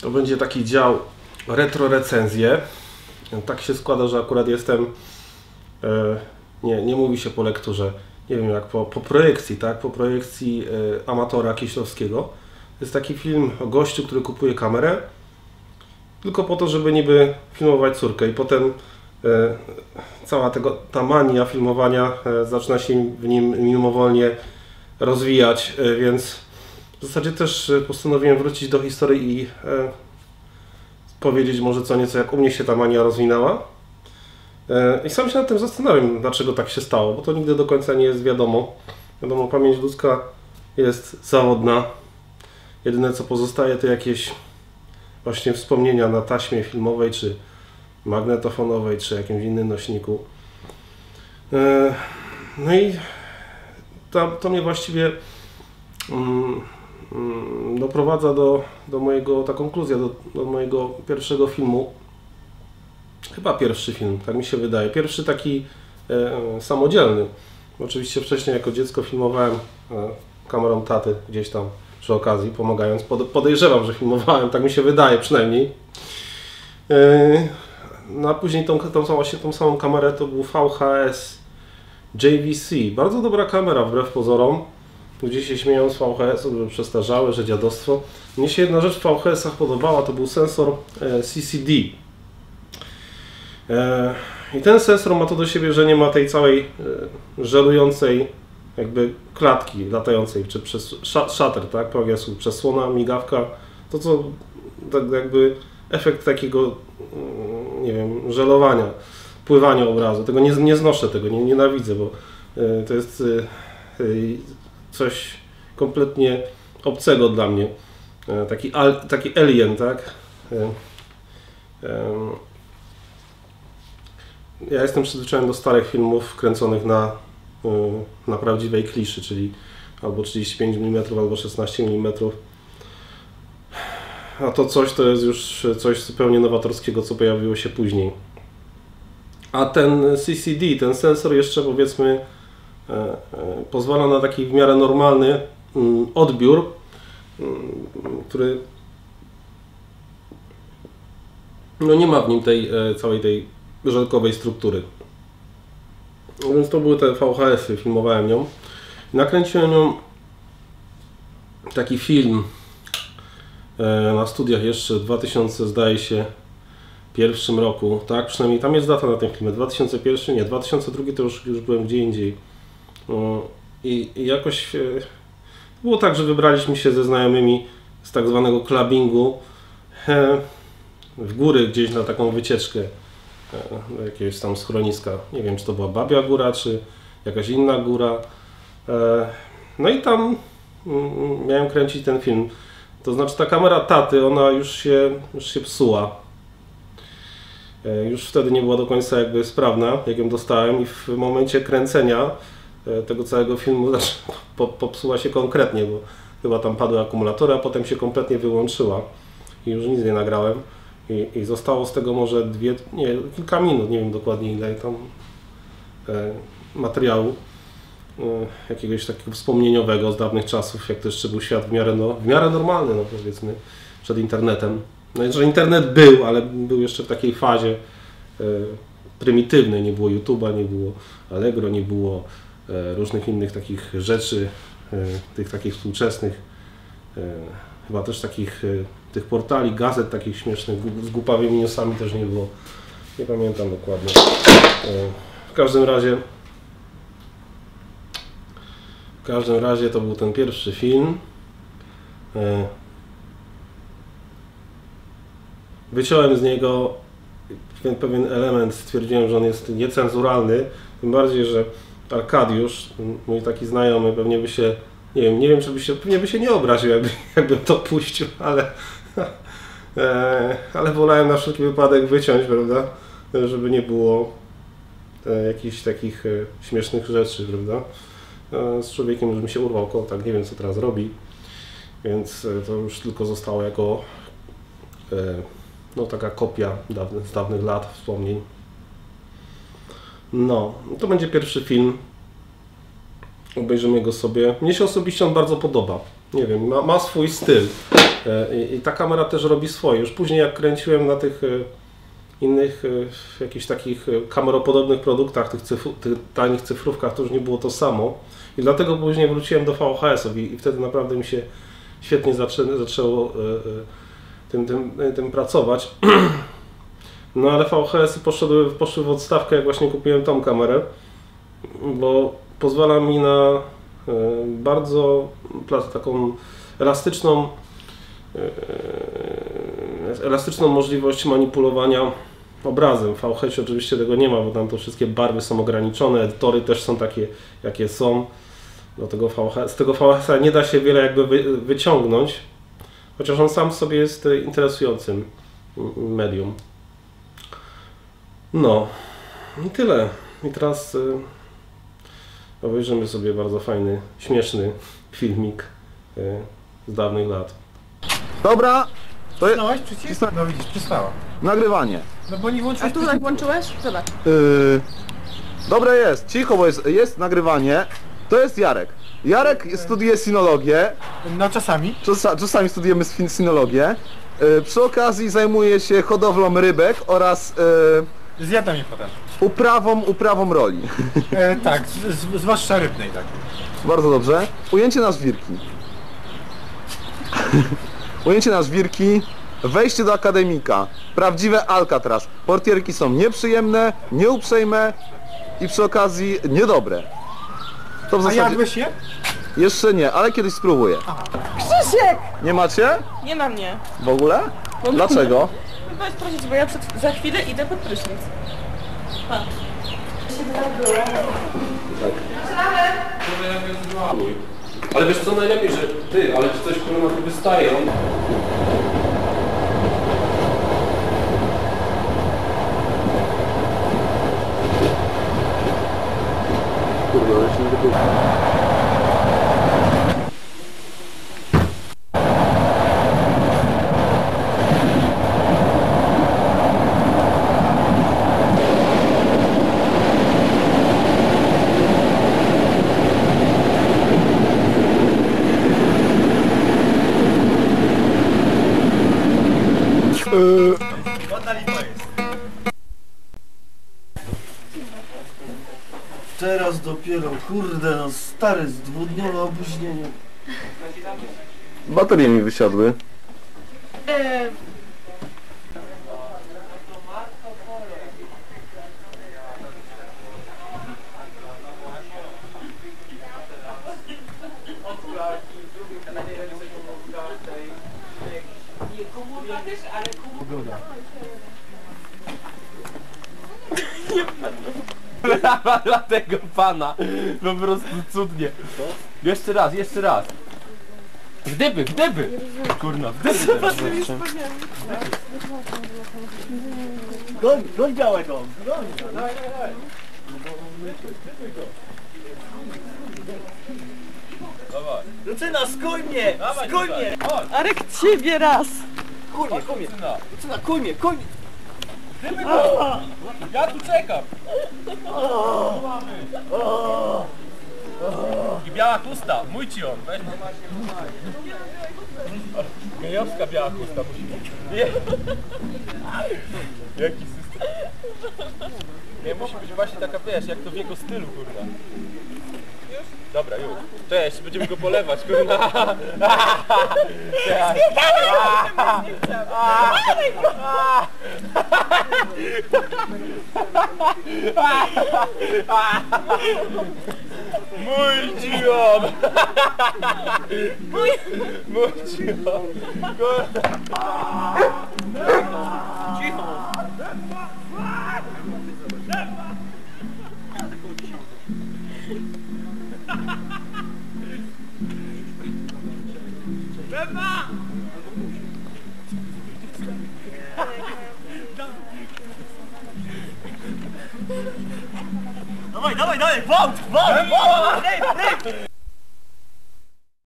To będzie taki dział retro recenzje. Tak się składa, że akurat jestem, nie mówi się po lekturze, nie wiem jak po projekcji, tak? Po projekcji Amatora Kieślowskiego. To jest taki film o gościu, który kupuje kamerę tylko po to, żeby niby filmować córkę i potem cała ta mania filmowania zaczyna się w nim mimowolnie rozwijać, więc w zasadzie też postanowiłem wrócić do historii i powiedzieć może co nieco, jak u mnie się ta mania rozwinęła. I sam się nad tym zastanawiam, dlaczego tak się stało, bo to nigdy do końca nie jest wiadomo. Wiadomo, pamięć ludzka jest zawodna. Jedyne co pozostaje to jakieś właśnie wspomnienia na taśmie filmowej, czy magnetofonowej, czy jakimś innym nośniku. No i to mnie właściwie doprowadza do mojego, ta konkluzja, do mojego pierwszego filmu. Chyba pierwszy film, tak mi się wydaje. Pierwszy taki samodzielny. Oczywiście wcześniej jako dziecko filmowałem kamerą taty gdzieś tam przy okazji, pomagając. Podejrzewam, że filmowałem, tak mi się wydaje przynajmniej. No a później tą samą kamerę to był VHS JVC. Bardzo dobra kamera wbrew pozorom. Ludzie się śmieją z VHS-ów, że przestarzałe, że dziadostwo. Mnie się jedna rzecz w VHS-ach podobała, to był sensor CCD. I ten sensor ma to do siebie, że nie ma tej całej żerującej jakby klatki latającej, czy przez shutter, tak, progresu, przesłona, migawka, to co tak jakby efekt takiego, nie wiem, żelowania, pływania obrazu. Tego nie znoszę, tego nienawidzę, bo to jest coś kompletnie obcego dla mnie. Taki alien, tak? Ja jestem przyzwyczajony do starych filmów kręconych na prawdziwej kliszy, czyli albo 35 mm, albo 16 mm. A to coś to jest już coś zupełnie nowatorskiego, co pojawiło się później. A ten CCD, ten sensor jeszcze powiedzmy pozwala na taki w miarę normalny odbiór, który no nie ma w nim tej całej tej żelkowej struktury. Więc to były te VHS-y, filmowałem nią. Nakręciłem nią taki film na studiach jeszcze w 2000, zdaje się, pierwszym roku, tak? Przynajmniej tam jest data na tym filmie. 2001, nie, 2002 to już byłem gdzie indziej. I jakoś było tak, że wybraliśmy się ze znajomymi z tak zwanego clubbingu w góry gdzieś na taką wycieczkę do jakiegoś tam schroniska. Nie wiem, czy to była Babia Góra, czy jakaś inna góra. No i tam miałem kręcić ten film. To znaczy ta kamera taty, ona już się psuła. Już wtedy nie była do końca jakby sprawna, jak ją dostałem, i w momencie kręcenia tego całego filmu popsuła się konkretnie, bo chyba tam padły akumulatory, a potem się kompletnie wyłączyła i już nic nie nagrałem. I zostało z tego może kilka minut, nie wiem dokładnie ile tam materiału jakiegoś takiego wspomnieniowego z dawnych czasów, jak to jeszcze był świat w miarę normalny, no powiedzmy, przed internetem. No, że internet był, ale był jeszcze w takiej fazie prymitywnej, nie było YouTube'a, nie było Allegro, nie było różnych innych takich rzeczy, tych takich współczesnych, chyba też takich tych portali, gazet takich śmiesznych, z głupawymi newsami też nie było. Nie pamiętam dokładnie. W każdym razie to był ten pierwszy film. Wyciąłem z niego pewien element, stwierdziłem, że on jest niecenzuralny, tym bardziej, że Arkadiusz, mój taki znajomy, pewnie by się, nie wiem, pewnie by się nie obraził, jakbym to puścił, ale wolałem na wszelki wypadek wyciąć, prawda, żeby nie było jakichś takich śmiesznych rzeczy, prawda. Z człowiekiem już mi się urwał kontakt, nie wiem co teraz robi, więc to już tylko zostało jako no, taka kopia z dawnych lat wspomnień. No, to będzie pierwszy film. Obejrzymy go sobie. Mnie się osobiście on bardzo podoba. nie wiem, ma swój styl. I ta kamera też robi swoje. Już później jak kręciłem na tych innych jakichś takich kameropodobnych produktach, tych tanich cyfrówkach, to już nie było to samo. I dlatego później wróciłem do VHS-ów i wtedy naprawdę mi się świetnie zaczęło tym pracować. No ale VHS-y poszły w odstawkę, jak właśnie kupiłem tą kamerę, bo pozwala mi na bardzo taką elastyczną możliwość manipulowania obrazem. W VHS oczywiście tego nie ma, bo tam to wszystkie barwy są ograniczone, edytory też są takie, jakie są. Z tego VHS-a nie da się wiele jakby wyciągnąć, chociaż on sam w sobie jest interesującym medium. No i tyle. I teraz obejrzymy sobie bardzo fajny, śmieszny filmik z dawnych lat. Dobra, to jest Wcisnąłeś przycisk? No widzisz, przystała. nagrywanie. No bo nie A włączyłeś tu tak przycisku. włączyłeś? Zobacz. Dobra jest, cicho, bo jest nagrywanie. To jest Jarek. Jarek studiuje sinologię. No czasami. Czasami studujemy sinologię. Przy okazji zajmuje się hodowlą rybek oraz Zjada mnie potem. uprawą roli. Tak, zwłaszcza rybnej, tak. Bardzo dobrze. Ujęcie na żwirki. Ujęcie na żwirki. Wejście do akademika. Prawdziwe Alcatraz. Portierki są nieprzyjemne, nieuprzejme i przy okazji niedobre. To w A zasadzie... jadłeś je? Jeszcze nie, ale kiedyś spróbuję. Krzysiek! Nie macie? Nie na mnie. W ogóle? Dlaczego? Weź prosić, bo ja za chwilę idę pod prysznic. Pa. Ale wiesz co najlepiej, że ale czy coś kurwa tu wystaje, Kurde, ale się nie wygląda. Teraz dopiero, kurde, no stary, z dwudniowe opóźnienie. Baterie mi wysiadły. Dla tego pana. Po prostu cudnie. Jeszcze raz, jeszcze raz. Gdyby. Kurna, gdyby. Goń białego! Lucyna, skuj mnie! Skuj mnie! Arek, ciebie raz. Kuj mnie! Lucyna, kuj mnie! Gdyby go. Ja tu czekam. I biała chusta, mój ci on. Weź gejowska biała chusta musi być. Jaki system. Nie, musi być właśnie taka, wiesz, jak to w jego stylu, kurwa. Dobra, już. Cześć, będziemy go polewać, kurwa. Mój dzion! Mój dzion! Cicho! Dawaj, gwałt!